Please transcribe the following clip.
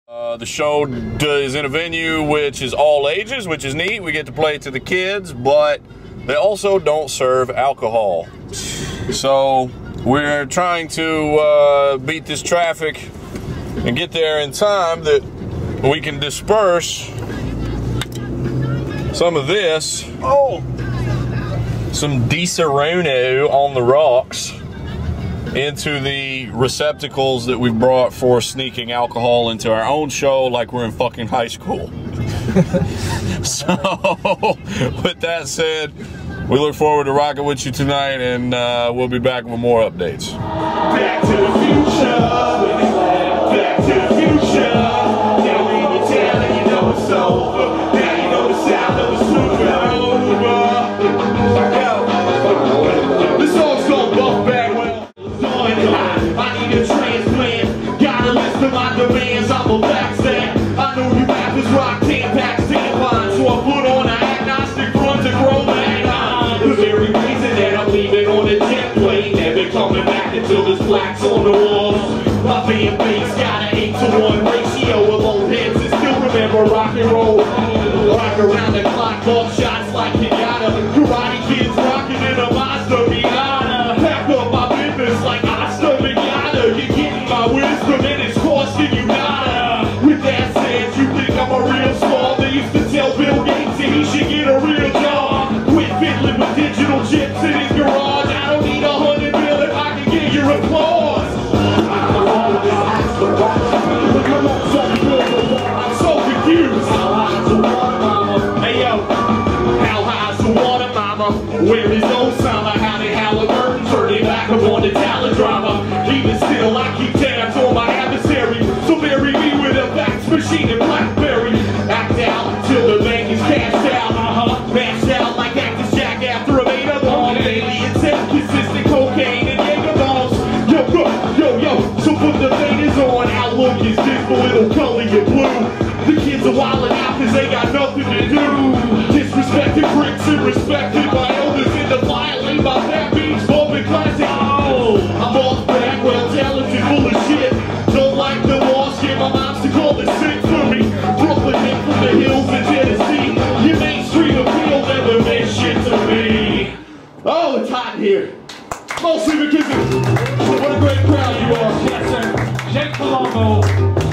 The show is in a venue which is all ages, which is neat. We get to play to the kids, but they also don't serve alcohol. So we're trying to beat this traffic and get there in time that we can disperse some of this. Oh, some Di-Serono on the rocks into the receptacles that we've brought for sneaking alcohol into our own show like we're in fucking high school. So, with that said, we look forward to rocking with you tonight, and we'll be back with more updates. Back to the future. Back to the future. Now when you tell it, you know it's over. Now you know the sound of the supernova. This song's called Buff Bagwell. I need a transplant. Got a list of my demands. I'm a backstab. I know you rappers rock tampons, tampons, so I put on an agnostic front to grow back. The very reason that I'm leaving on a jet plane, never coming back until there's blacks on the walls. My fan base got an 8-to-1 ratio of old heads and still remember rock and roll. Rock around the clock, ball shots like Kenyatta. Karate kids rocking in a Mazda Miata. Pack up my business like Asta Miata. You're getting my wisdom and it's costing you nada. With that said, you think I'm a real star? They used to tell Bill Gates that he should get a real job. Quit fiddling with digital chips in his garage. I don't need 100 mil if I can get your applause. I'm so confused. Hey yo, how high's the water, mama? Where is Osama? How did Halliburton turn it back up on the talent drama? Even still, I keep tabs on my adversary. So bury me with a fax machine and Blackberry. Act out till the bank is cashed out. Mashed out like Cactus Jack after a made of bomb. Aliens and consistent cocaine and Jaeger bombs. Yo, so put the faders on. Outlook is dismal, it'll color you blue. The kids are wildin' out cause they got nothing to do. Disrespected bricks and respected by elders in the violate my fat beach bumping classic. Oh, I'm off Bagwell, talented, full of shit. Don't like the loss, get my moms to call it sick for me. Brooklyn hit from the hills in Tennessee. Your Main Street appeal never meant shit to me. Oh, it's hot in here. Mostly because of what a great crowd you are. Yes, sir. Jake Palumbo.